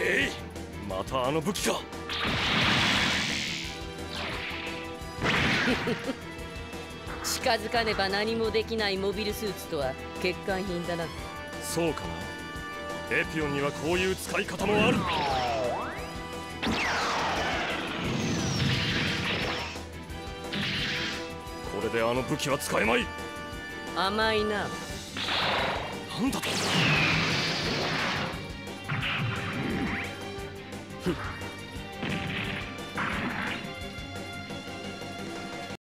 またあの武器か。 近づかねば何もできないモビルスーツとは欠陥品だな。 そうかな。エピオンにはこういう使い方もある。これであの武器は使えまい。 甘いな。 なんだと。